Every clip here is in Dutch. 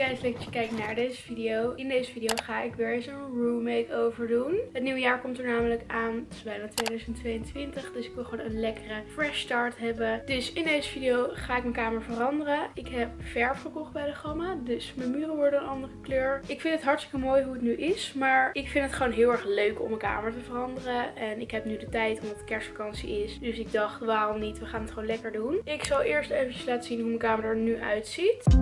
guys, leuk dat je kijkt naar deze video. In deze video ga ik weer eens een room makeover doen. Het nieuwe jaar komt er namelijk aan. Het is bijna 2022, dus ik wil gewoon een lekkere fresh start hebben. Dus in deze video ga ik mijn kamer veranderen. Ik heb verf gekocht bij de Gamma, dus mijn muren worden een andere kleur. Ik vind het hartstikke mooi hoe het nu is, maar ik vind het gewoon heel erg leuk om mijn kamer te veranderen. En ik heb nu de tijd omdat het kerstvakantie is, dus ik dacht waarom niet, we gaan het gewoon lekker doen. Ik zal eerst eventjes laten zien hoe mijn kamer er nu uitziet.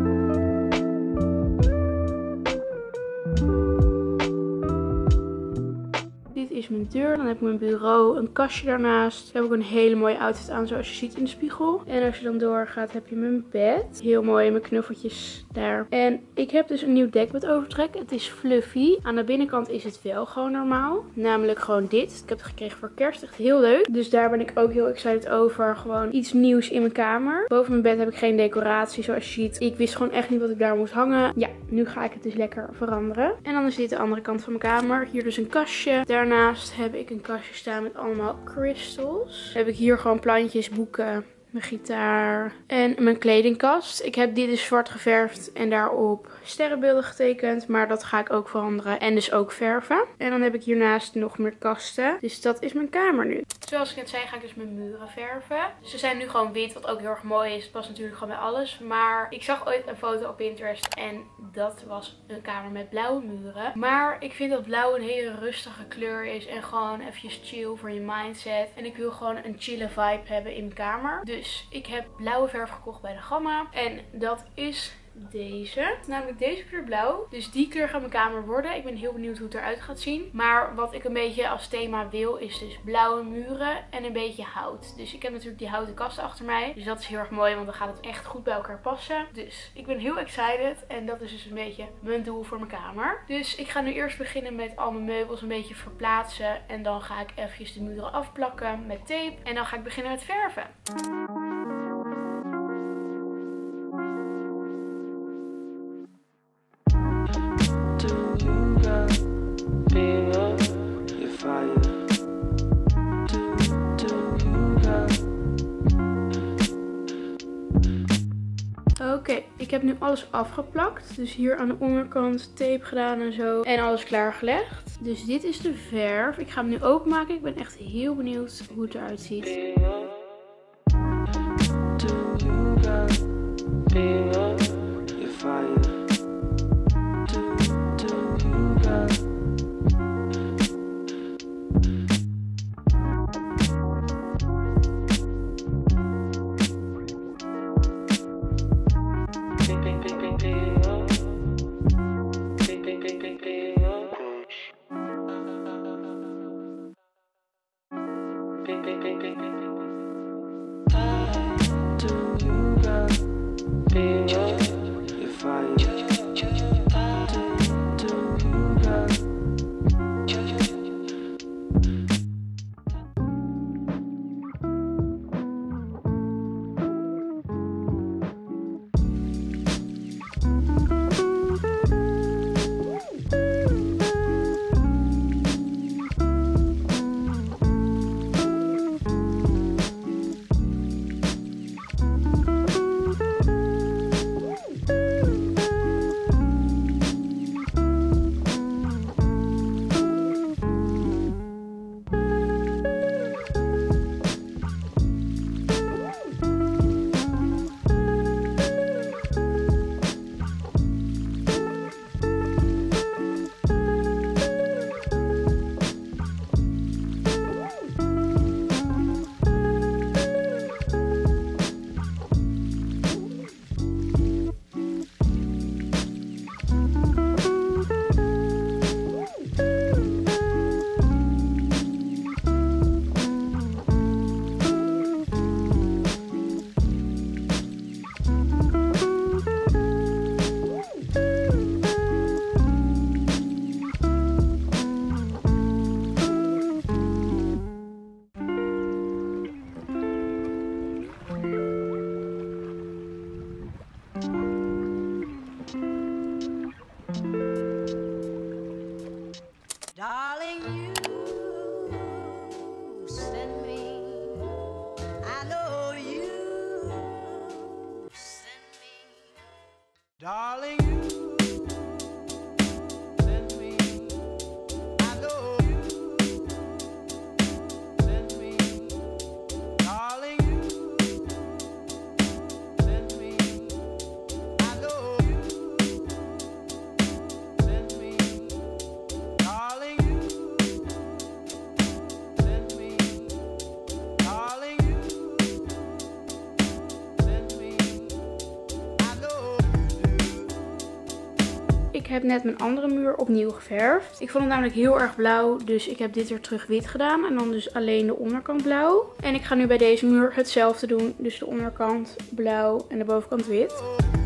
Dit is mijn deur. Dan heb ik mijn bureau, een kastje daarnaast. Dan heb ik een hele mooie outfit aan zoals je ziet in de spiegel. En als je dan doorgaat heb je mijn bed. Heel mooi, mijn knuffeltjes daar. En ik heb dus een nieuw dekbed overtrek. Het is fluffy. Aan de binnenkant is het wel gewoon normaal. Namelijk gewoon dit. Ik heb het gekregen voor kerst. Echt heel leuk. Dus daar ben ik ook heel excited over. Gewoon iets nieuws in mijn kamer. Boven mijn bed heb ik geen decoratie zoals je ziet. Ik wist gewoon echt niet wat ik daar moest hangen. Ja, nu ga ik het dus lekker veranderen. En dan is dit de andere kant van mijn kamer. Hier dus een kastje. Daarnaast heb ik een kastje staan met allemaal crystals. Heb ik hier gewoon plantjes, boeken, mijn gitaar en mijn kledingkast. Ik heb dit dus zwart geverfd en daarop sterrenbeelden getekend. Maar dat ga ik ook veranderen en dus ook verven. En dan heb ik hiernaast nog meer kasten. Dus dat is mijn kamer nu. Zoals ik net zei ga ik dus mijn muren verven. Ze zijn nu gewoon wit, wat ook heel erg mooi is. Het past natuurlijk gewoon bij alles. Maar ik zag ooit een foto op Pinterest en dat was een kamer met blauwe muren. Maar ik vind dat blauw een hele rustige kleur is en gewoon eventjes chill voor je mindset. En ik wil gewoon een chille vibe hebben in mijn kamer. Dus ik heb blauwe verf gekocht bij de Gamma. En dat is deze. Namelijk deze kleur blauw. Dus die kleur gaat mijn kamer worden. Ik ben heel benieuwd hoe het eruit gaat zien. Maar wat ik een beetje als thema wil is dus blauwe muren en een beetje hout. Dus ik heb natuurlijk die houten kasten achter mij. Dus dat is heel erg mooi, want dan gaat het echt goed bij elkaar passen. Dus ik ben heel excited. En dat is dus een beetje mijn doel voor mijn kamer. Dus ik ga nu eerst beginnen met al mijn meubels een beetje verplaatsen. En dan ga ik eventjes de muren afplakken met tape. En dan ga ik beginnen met verven. Oké, ik heb nu alles afgeplakt. Dus hier aan de onderkant tape gedaan en zo. En alles klaargelegd. Dus dit is de verf. Ik ga hem nu openmaken. Ik ben echt heel benieuwd hoe het eruit ziet. heb net mijn andere muur opnieuw geverfd. Ik vond het namelijk heel erg blauw, dus ik heb dit weer terug wit gedaan. En dan dus alleen de onderkant blauw. En ik ga nu bij deze muur hetzelfde doen. Dus de onderkant blauw en de bovenkant wit.